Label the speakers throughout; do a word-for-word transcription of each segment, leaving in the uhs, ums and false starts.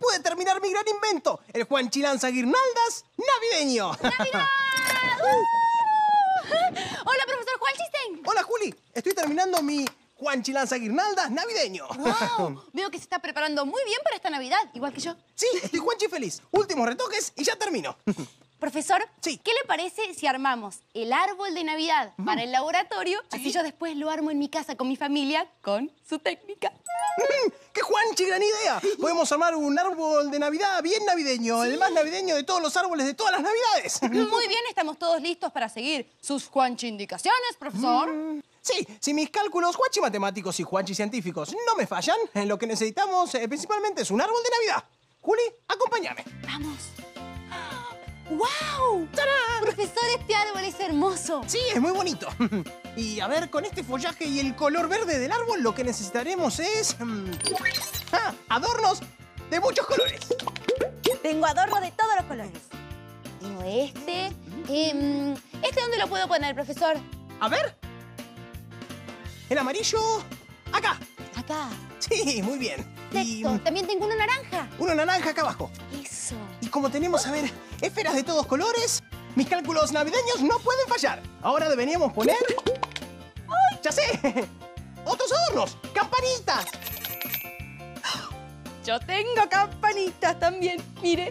Speaker 1: pude terminar mi gran invento, el Juanchi lanza guirnaldas navideño.
Speaker 2: ¡Navidad! ¡Uh! Hola, profesor Juanchisten.
Speaker 1: Hola, Juli. Estoy terminando mi Juanchi lanza guirnaldas navideño.
Speaker 2: Wow, veo que se está preparando muy bien para esta Navidad, igual que yo.
Speaker 1: Sí, estoy Juanchi feliz. Últimos retoques y ya termino.
Speaker 2: Profesor,
Speaker 1: sí.
Speaker 2: ¿Qué le parece si armamos el árbol de Navidad mm. para el laboratorio? ¿Sí? Así yo después lo armo en mi casa con mi familia con su técnica.
Speaker 1: Mm, ¡Qué Juanchi, gran idea! Podemos armar un árbol de Navidad bien navideño, sí. el más navideño de todos los árboles de todas las Navidades.
Speaker 2: Muy bien, estamos todos listos para seguir sus Juanchi indicaciones, profesor.
Speaker 1: Mm. Sí, si mis cálculos Juanchi matemáticos y Juanchi científicos no me fallan, lo que necesitamos eh, principalmente es un árbol de Navidad. Juli, acompáñame.
Speaker 2: Vamos. ¡Wow! ¡Tarán! Profesor, este árbol es hermoso.
Speaker 1: Sí, es muy bonito. Y a ver, con este follaje y el color verde del árbol, lo que necesitaremos es... Um, ah, adornos de muchos colores.
Speaker 2: Tengo adornos de todos los colores. Tengo este. Eh, ¿Este dónde lo puedo poner, profesor?
Speaker 1: A ver. El amarillo... acá.
Speaker 2: Acá.
Speaker 1: Sí, muy bien.
Speaker 2: Y... también tengo uno naranja.
Speaker 1: Uno naranja acá abajo.
Speaker 2: Eso.
Speaker 1: Y como tenemos, a ver, esferas de todos colores, mis cálculos navideños no pueden fallar. Ahora deberíamos poner... ¡Ay! ¡Ya sé! ¡Otros adornos! ¡Campanitas!
Speaker 2: Yo tengo campanitas también, miren.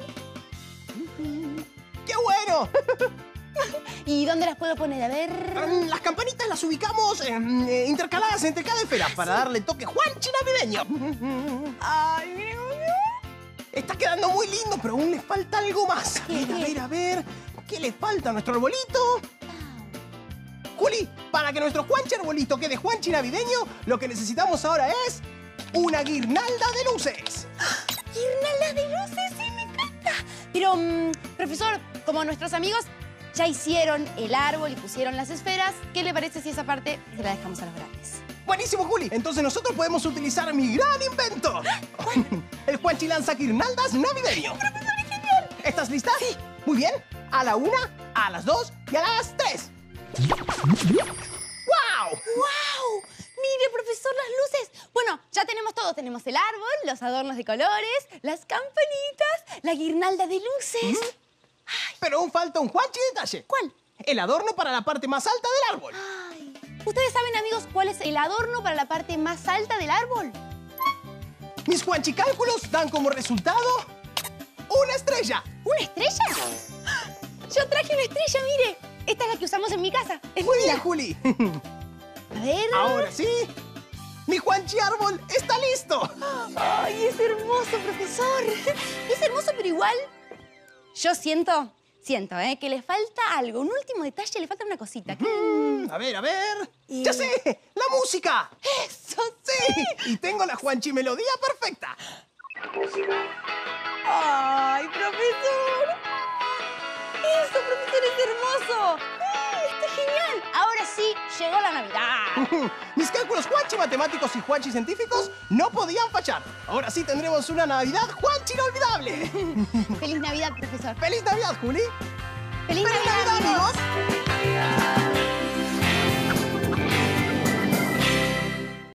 Speaker 1: ¡Qué bueno!
Speaker 2: ¿Y dónde las puedo poner? A ver...
Speaker 1: Las campanitas las ubicamos eh, intercaladas entre cada esfera para darle toque Juanchi navideño.
Speaker 2: ¡Ay, miren!
Speaker 1: Está quedando muy lindo, pero aún le falta algo más. A ver,
Speaker 2: ¿Qué?
Speaker 1: a ver, a ver. ¿Qué le falta a nuestro arbolito? Juli, para que nuestro Juanchi arbolito quede Juanchi navideño, lo que necesitamos ahora es una guirnalda de luces.
Speaker 2: ¡Guirnalda de luces! ¡Sí, me encanta! Pero, um, profesor, como nuestros amigos ya hicieron el árbol y pusieron las esferas, ¿qué le parece si esa parte se la dejamos a los grandes?
Speaker 1: ¡Buenísimo, Juli! Entonces nosotros podemos utilizar mi gran invento. El Juanchi lanza guirnaldas navideño.
Speaker 2: ¡Profesor, es genial!
Speaker 1: ¿Estás lista?
Speaker 2: Sí.
Speaker 1: Muy bien. A la una, a las dos y a las tres. ¡Wow!
Speaker 2: ¡Wow! Mire, profesor, las luces. Bueno, ya tenemos todo. Tenemos el árbol, los adornos de colores, las campanitas, la guirnalda de luces.
Speaker 1: ¿Mm? Pero aún falta un Juanchi detalle.
Speaker 2: ¿Cuál?
Speaker 1: El adorno para la parte más alta del árbol.
Speaker 2: Ay. ¿Ustedes saben, amigos, cuál es el adorno para la parte más alta del árbol?
Speaker 1: Mis Juanchi cálculos dan como resultado una estrella.
Speaker 2: ¿Una estrella? Yo traje una estrella, mire. Esta es la que usamos en mi casa. Es
Speaker 1: Muy
Speaker 2: linda.
Speaker 1: bien, Juli.
Speaker 2: A ver.
Speaker 1: Ahora sí. Mi Juanchi árbol está listo.
Speaker 2: Ay, es hermoso, profesor. Es hermoso, pero igual... Yo siento, siento, ¿eh? Que le falta algo. Un último detalle, le falta una cosita.
Speaker 1: Mm, a ver, a ver.
Speaker 2: Y...
Speaker 1: ¡Ya sé! ¡La música!
Speaker 2: ¡Eso
Speaker 1: sí! Y tengo la Juanchi melodía perfecta.
Speaker 2: ¡Ay, profesor! ¡Eso, profesor, es hermoso! ¡Está genial! Ahora sí, llegó la Navidad.
Speaker 1: Mis cálculos Juanchi matemáticos y Juanchi científicos no podían fallar. Ahora sí tendremos una Navidad Juanchi inolvidable.
Speaker 2: ¡Feliz Navidad, profesor!
Speaker 1: ¡Feliz Navidad, Juli!
Speaker 2: ¡Feliz,
Speaker 1: ¡Feliz
Speaker 2: Navidad!
Speaker 1: Navidad!